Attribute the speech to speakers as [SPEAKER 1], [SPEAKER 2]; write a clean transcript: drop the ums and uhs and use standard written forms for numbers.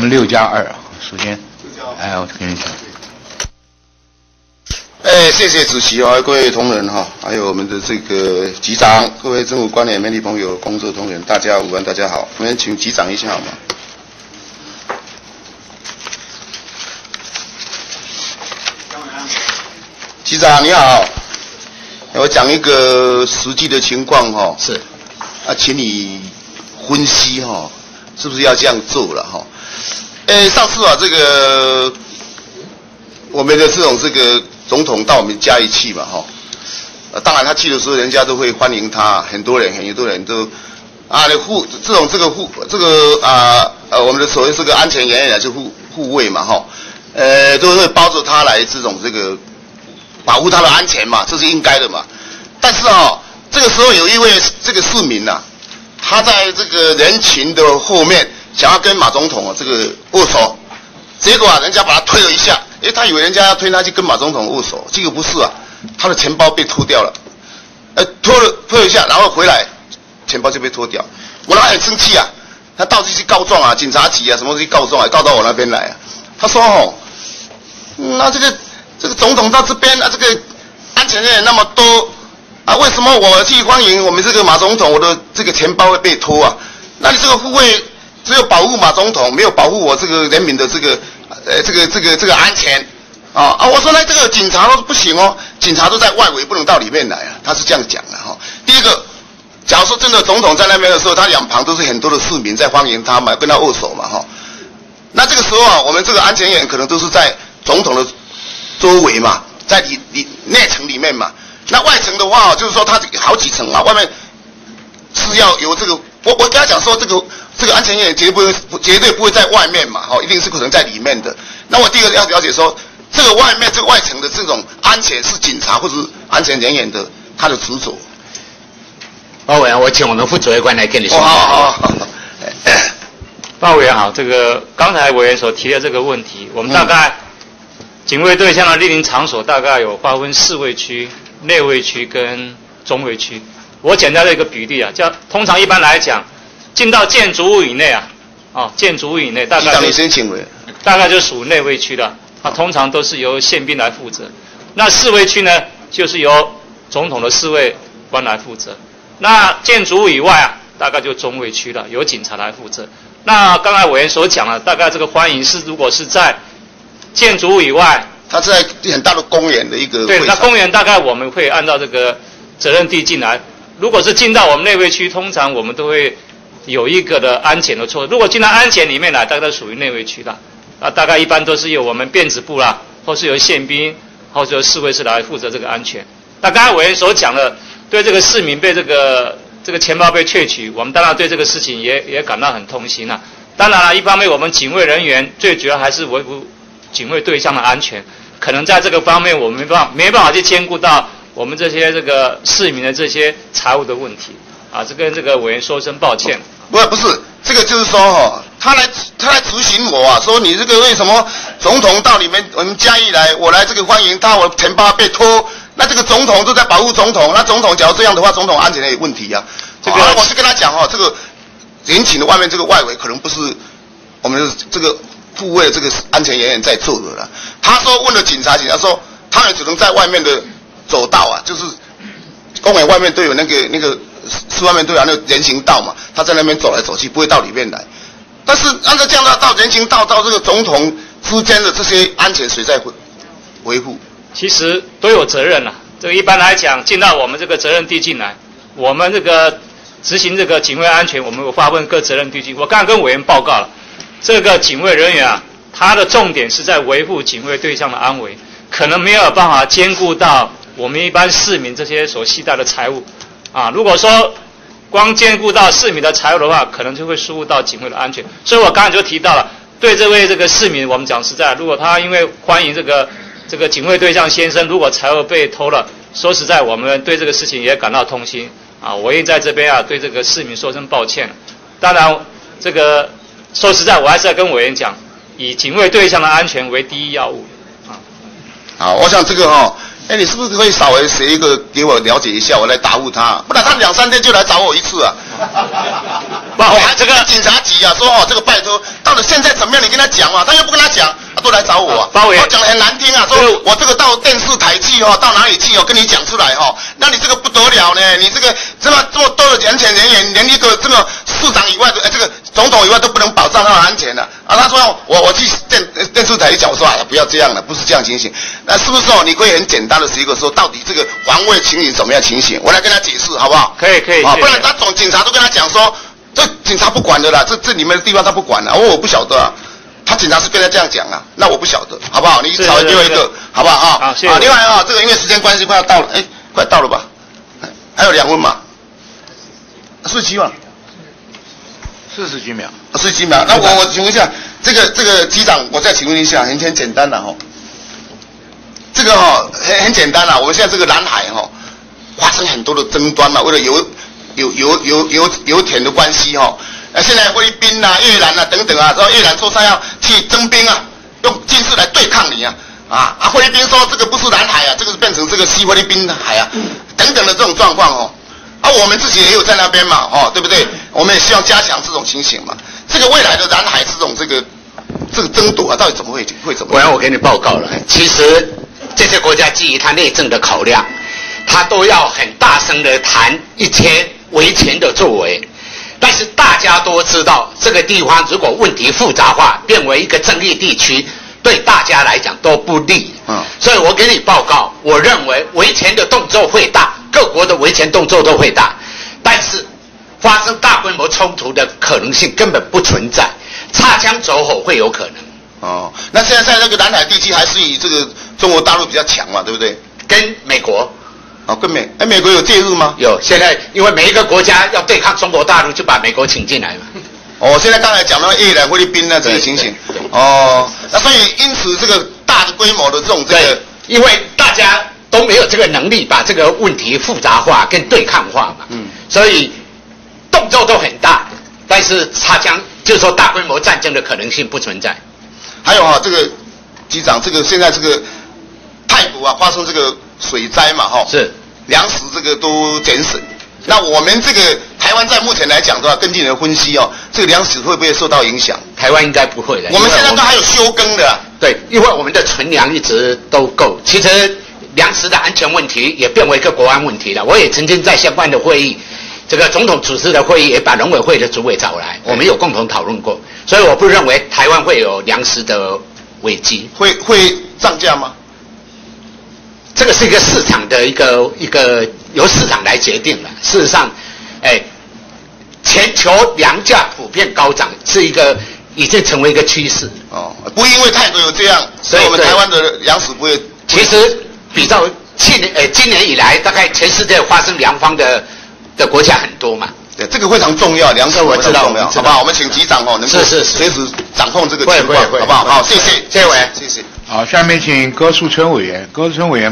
[SPEAKER 1] 们6+2，首先，我跟你讲。
[SPEAKER 2] 谢谢主席各位同仁还有我们的这个局长，各位政府官员、媒体朋友、工作同仁，大家午安，大家好。我们请局长一下好吗？局长你好，我讲一个实际的情况
[SPEAKER 1] 是，
[SPEAKER 2] 请你分析是不是要这样做了上次这个我们的这个总统到我们嘉义去嘛当然他去的时候，人家都会欢迎他，很多人都我们的所谓这个安全人员就护卫嘛都会包着他来这个保护他的安全嘛，这是应该的嘛。但是这个时候有一位这个市民他在这个人群的后面想要跟马总统这个握手，结果人家把他推了一下，他以为人家要推他去跟马总统握手，这个不是他的钱包被脱掉了，脱了一下，然后回来钱包就被脱掉，我很生气他到处去告状警察局什么去告状告到我那边来他说那这个总统到这边这个安全人员那么多为什么我去欢迎我们这个马总统，我的这个钱包会被脱那你这个护卫只有保护马总统，没有保护我这个人民的这个安全我说这个警察都不行警察都在外围，不能到里面来他是这样讲的第一个，假如说真的总统在那边的时候，他两旁都是很多的市民在欢迎他嘛，跟他握手嘛那这个时候我们这个安全员可能都是在总统的周围嘛，在内层里面嘛，那外层的话就是说他好几层外面是要有这个，我跟他讲说这个安全员绝对不会在外面嘛一定是可能在里面的。那我第一个要了解说，这个外面这个外层的这种安全是警察或者是安全人员的他的职责。
[SPEAKER 1] 委员，我请我们副指挥官来跟你说。
[SPEAKER 2] 好。
[SPEAKER 3] 委员好，这个刚才委员所提的这个问题，我们大概警卫对象的莅临场所大概有划分4卫区、内卫区跟中卫区。我简单的一个比例通常一般来讲，进到建筑物以内建筑物以内大概就属内卫区的通常都是由宪兵来负责。那4卫区呢，就是由总统的4卫官来负责。那建筑物以外大概就中卫区了，由警察来负责。那刚才委员所讲的，大概这个欢迎如果是在建筑物以外，
[SPEAKER 2] 他在很大的公园的一个会场。
[SPEAKER 3] 对，那公园大概我们会按照这个责任地进来。如果是进到我们内卫区，通常我们都会有一个的安检的措施。如果进到安检里面来，大概都属于内卫区的。大概一般都是由我们辫子部啦，或是由宪兵，或是由4卫士来负责这个安全。那刚才委员所讲的，对这个市民被这个钱包被窃取，我们当然对这个事情也感到很痛心当然了，一方面我们警卫人员最主要还是维护警卫对象的安全，可能在这个方面我们没办法去兼顾到我们这些这个市民的这些财务的问题这跟这个委员说声抱歉。
[SPEAKER 2] 不是这个就是说他来咨询我说你这个为什么总统到我们嘉义来，我来这个欢迎他，我钱包被偷，那这个总统都在保护总统，那总统假如这样的话，总统安全也有问题这个我是跟他讲这个人群的外面这个外围可能不是我们的这个护卫这个安全人员在做的了。他说问了警察说他们只能在外面的走道就是公园外面都有那个市外面都有那个人行道嘛，他在那边走来走去，不会到里面来。但是按照这样到人行道到这个总统之间的这些安全谁在维护？
[SPEAKER 3] 其实都有责任这个一般来讲，进到我们这个责任地进来，我们这个执行这个警卫安全，我们有划分各责任地进。我刚刚跟委员报告了，这个警卫人员他的重点是在维护警卫对象的安危，可能没有办法兼顾到我们一般市民这些所携带的财物如果说光兼顾到市民的财物的话，可能就会疏忽到警卫的安全。所以我刚才就提到了，对这位这个市民，我们讲实在，如果他因为欢迎这个警卫对象先生，如果财物被偷了，说实在，我们对这个事情也感到痛心我也在这边对这个市民说声抱歉。当然，这个说实在，我还是要跟委员讲，以警卫对象的安全为第一要务
[SPEAKER 2] 好，我想这个你是不是可以稍微写一个给我了解一下，我来答复他，不然他2-3天就来找我一次
[SPEAKER 3] 报委这个
[SPEAKER 2] 警察局啊，说这个拜托，到了现在怎么样？你跟他讲嘛，他又不跟他讲，都来找我啊。
[SPEAKER 3] 报委
[SPEAKER 2] 讲得很难听啊，说我这个到电视台去到哪里去跟你讲出来那你这个不得了呢，你这个这么多的安全人员，连一个这个市长以外的这个总统以外都不能保障他的安全的啊。他说我去电视台讲，我说不要这样了，不是这样情形。那是不是你可以很简单的一个说，到底这个防卫情形怎么样情形？我来跟他解释好不好？
[SPEAKER 3] 可以
[SPEAKER 2] 不然他总警察都跟他讲说，这警察不管的啦，这里面的地方他不管了，我不晓得啊。他警察是跟他这样讲啊，那我不晓得，好不好？你稍微给我一个，好不好啊？
[SPEAKER 3] 好，谢谢。
[SPEAKER 2] 另外这个因为时间关系快要到了，快到了吧？还有2分嘛，47嘛
[SPEAKER 1] ，40几秒
[SPEAKER 2] ，40几秒。那我请问一下，这个机长，我再请问一下，很简单了这个很简单了，我们现在这个南海发生很多的争端嘛，为了油田的关系现在菲律宾啊、越南啊等等啊，说越南说他要去征兵啊，用军事来对抗你菲律宾说这个不是南海啊，这个是变成这个西菲律宾海啊，等等的这种状况我们自己也有在那边嘛对不对？我们也希望加强这种情形嘛。这个未来的南海这个争夺到底怎么会怎么样？
[SPEAKER 1] 我给你报告了，其实这些国家基于他内政的考量，他都要很大声的谈一些维权的作为。但是大家都知道，这个地方如果问题复杂化，变为一个争议地区，对大家来讲都不利。所以我给你报告，我认为维权的动作会大，各国的维权动作都会大，但是发生大规模冲突的可能性根本不存在，擦枪走火会有可能。
[SPEAKER 2] 那现在在这个南海地区还是以这个中国大陆比较强嘛，对不对？
[SPEAKER 1] 跟美国。
[SPEAKER 2] 跟美国有介入吗？
[SPEAKER 1] 有，现在因为每一个国家要对抗中国大陆，就把美国请进来嘛。
[SPEAKER 2] 现在刚才讲到越南、菲律宾这个情形。那所以因此这个大的规模的这个，
[SPEAKER 1] 因为大家都没有这个能力把这个问题复杂化跟对抗化嘛。所以动作都很大，但是擦枪就是说大规模战争的可能性不存在。
[SPEAKER 2] 还有这个机长，这个现在这个泰国发生这个水灾嘛
[SPEAKER 1] 是
[SPEAKER 2] 粮食这个都减省。那我们这个台湾在目前来讲的话，根据你的分析这个粮食会不会受到影响？
[SPEAKER 1] 台湾应该不会的。
[SPEAKER 2] 我们现在都还有休耕的。
[SPEAKER 1] 对，因为我们的存粮一直都够。其实粮食的安全问题也变为一个国安问题了。我也曾经在相关的会议，这个总统主持的会议也把农委会的主委找来，我们有共同讨论过。所以我不认为台湾会有粮食的危机。
[SPEAKER 2] 会涨价吗？
[SPEAKER 1] 这个是一个市场的一个由市场来决定的。事实上，全球粮价普遍高涨，是一个已经成为一个趋势。
[SPEAKER 2] 不因为泰国有这样，所以我们台湾的粮食不会。
[SPEAKER 1] 其实比照今年以来，大概全世界发生粮荒的国家很多嘛。
[SPEAKER 2] 对，这个非常重要，粮食非常重要，好不好？我们请局长能够随时掌控这个情况，好不好？好，谢谢，
[SPEAKER 1] 谢谢委员，
[SPEAKER 2] 谢谢。
[SPEAKER 4] 好，下面请柯树春委员，